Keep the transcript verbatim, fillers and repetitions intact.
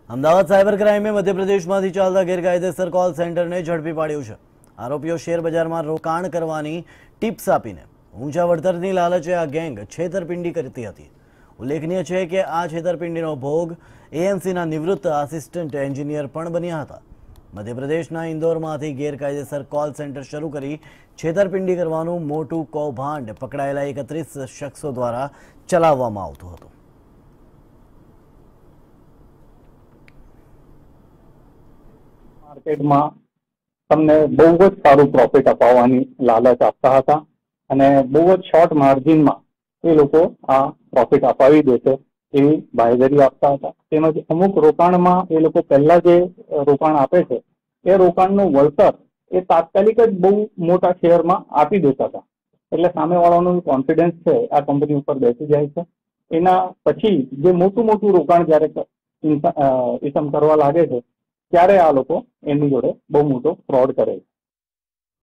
Ahmedabad cyber ક્રાઇમે મધ્યપ્રદેશમાંથી ચાલતા ગેરકાયદેસર call સેન્ટરને ઝડપી પાડ્યું છે। આરોપીઓ શેર બજારમાં રોકાણ કરવાની ટિપ્સ આપીને ઊંચા વળતરની લાલચે આ ગેંગ છેતરપિંડી કરતી હતી। ઉલ્લેખનીય છે કે આ છેતરપિંડીનો ભોગ એએમસીના નિવૃત્ત આસિસ્ટન્ટ એન્જિનિયર પણ બન્યા હતા। મધ્યપ્રદેશના ઇન્દોરમાંથી ગેરકાયદેસર કોલ સેન્ટર શરૂ કરી છેતરપિંડી કરવાનું મોટું કૌભાંડ પકડાયેલા એકત્રીસ શખ્સો દ્વારા ચલાવવામાં આવતું હતું। માર્કેટમાં તમને બહુ જ સારું પ્રોફિટ અપાવવાની લાલચ આપતા હતા અને બહુ જ શોર્ટ માર્જિનમાં એ લોકો આ પ્રોફિટ અપાવી દેશે એવી બાંહેધરી આપતા હતા। તેમજ અમુક રોકાણમાં એ લોકો પહેલા જે રોકાણ આપે છે એ રોકાણનું વળતર એ તાત્કાલિક જ બહુ મોટા શેરમાં આપી દેતા હતા। એટલે સામેવાળાનું કોન્ફિડન્સ છે આ કંપની ઉપર બેસી જાય છે। એના પછી જે મોટું મોટું રોકાણ જ્યારે ઇસમ કરવા લાગે છે ત્યારે આ લોકો એમની જોડે બહુ મોટો ફ્રોડ કરે છે।